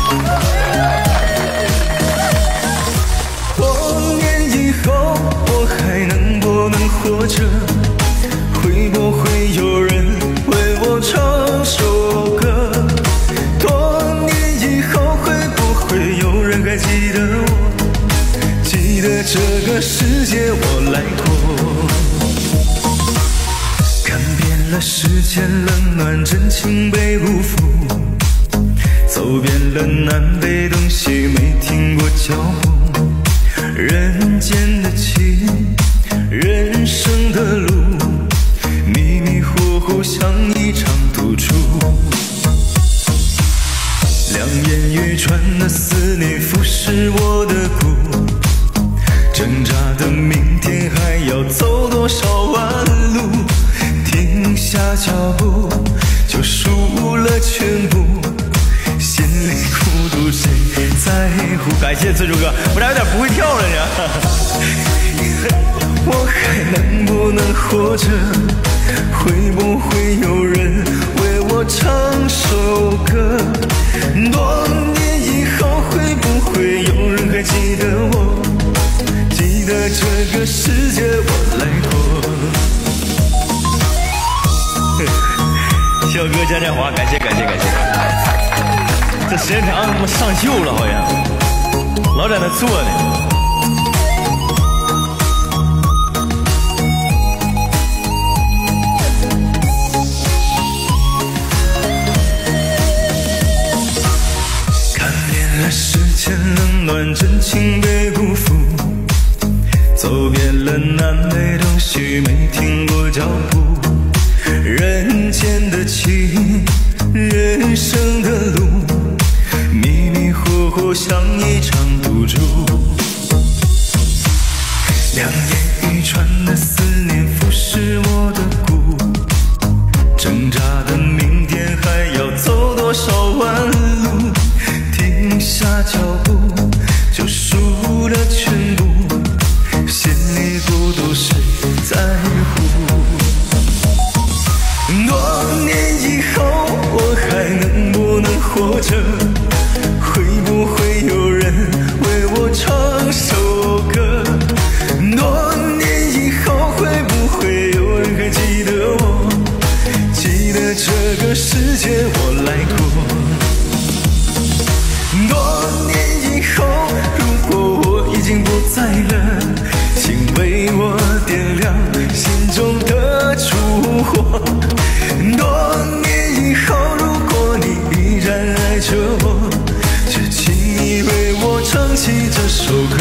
多年以后，我还能不能活着？会不会有人为我唱首歌？多年以后，会不会有人还记得我？记得这个世界我来过，看遍了世间冷暖真情被辜负，走遍了南北东西没停过脚步。人间的情，人生的路，迷迷糊糊像一场赌注。两眼欲穿的思念腐蚀我的骨，挣扎的明天还要走多少弯路？停下脚步就输了全部，心里孤独谁在乎？感谢自主哥，我俩有点不会跳了呢。我还能不能活着？会不会有人为我唱首歌？多年以后，会不会有人还记得我？记得这个世界我来过。小哥嘉年华，感谢感谢感谢。这时间长他妈上秀了，好像老在那坐呢。看遍了世间冷暖真情被辜负，走遍了南北东西没停过脚步。人间的情，人生的路，迷迷糊糊像一场赌注。两眼欲穿的思念腐蚀我的骨，挣扎的明天还要走多少弯路？停下脚步就输了全部，心里孤独谁在乎？多年以后，我还能不能活着？会不会有人为我唱首歌？多年以后，会不会有人还记得我？记得这个世界我来过。多年以后，如果我已经不在了，请为我点亮心中的烛火。多年以后，如果你依然爱着我，就请你为我唱起这首歌。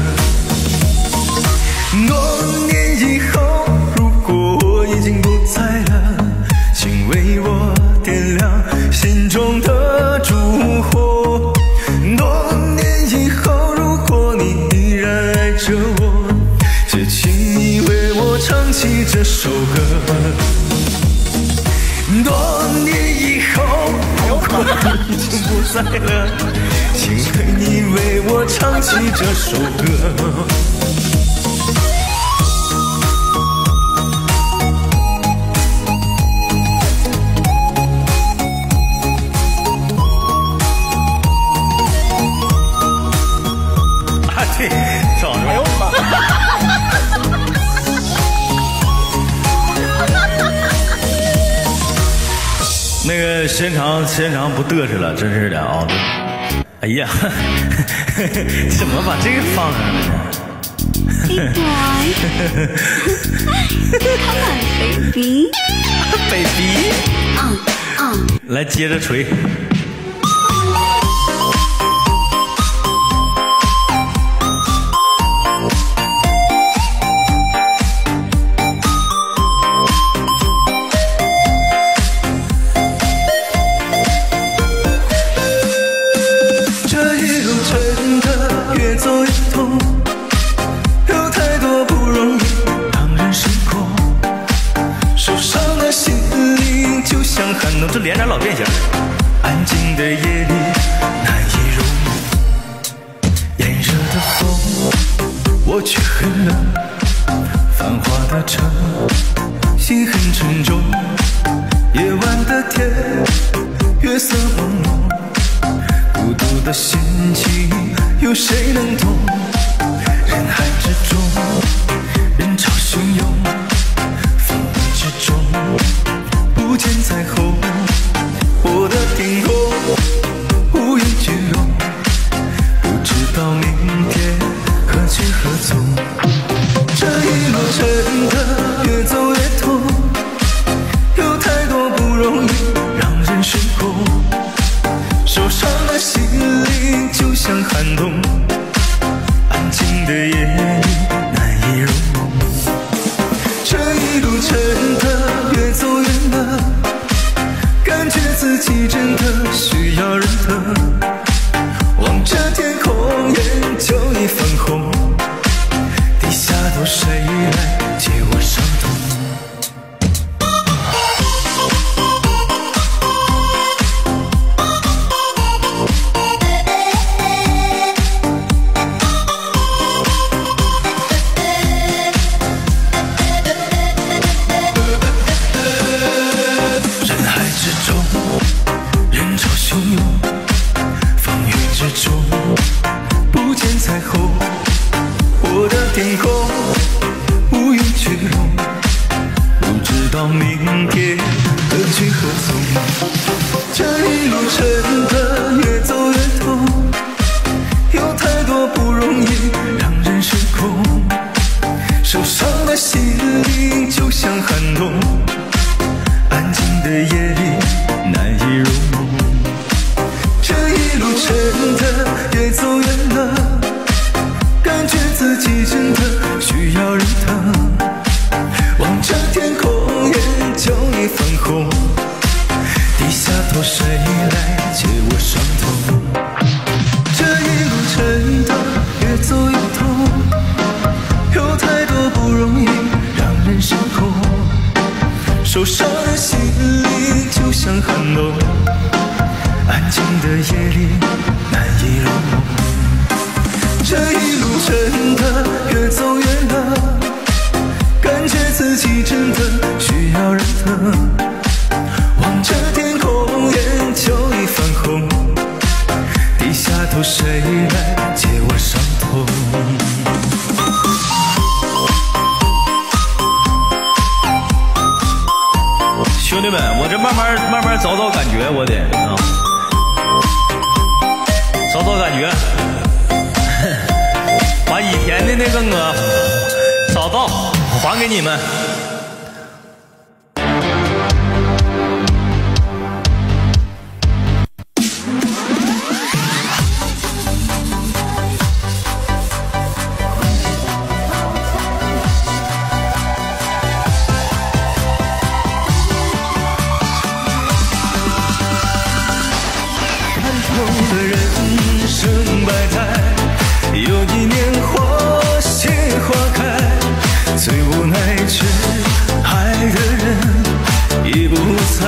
多年以后，如果我已经不在了，请为我点亮心中的烛火。多年以后，如果你依然爱着我，就请你为我唱起这首歌。多年以后，如果你已经不在了，请你为我唱起这首歌。啊，对，找着了。那个时间长不嘚瑟了，真是的啊！哎呀，怎么把这个放上了呢 Big boy Come on baby baby 来接着锤。这连着老变形，安静的夜里难以入梦，炎热的风我却很冷，繁华的城心很沉重，夜晚的天月色朦胧，孤独的心情，有谁能懂？人海之中，人潮汹涌，风雨之中，不见彩虹。我的天空乌云聚拢，不知道明天何去何从。这一路真的越走越痛，有太多不容易让人失控。受伤的心灵就像寒冬，安静的夜里难以入梦。这一路真的越走越难，感觉自己真的需要人疼。望着天空，眼就已泛红，地下都谁来解我伤痛？人潮汹涌，风雨之中，不见彩虹。我的天空乌云聚拢，不知道明天何去何从。这一路真的越走越痛，有太多不容易让人失控。受伤的心灵就像寒冬，安静的夜里难以入梦。这一路真的越走越难，感觉自己真的需要人疼。望着天空，眼就已泛红，低下头谁来解我伤痛？这一路真的越走越痛，有太多不容易让人失控。受伤的心灵就像寒冬，安静的夜里难以入梦。这一路真的越走越难，感觉自己真的需要人疼。望着天空，眼就已泛红，低下头谁来解我伤痛？ 兄弟们，我这慢慢找感觉，我得找感觉，把以前的那个找到还给你们。 的人生百态，有一年花谢花开，最无奈是爱的人已不在。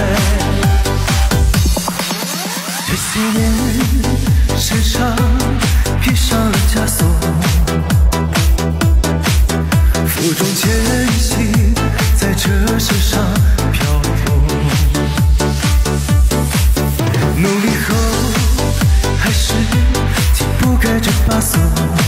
这些年身上披上了枷锁，负重前行在这世上漂泊，努力后还是解不开这把锁。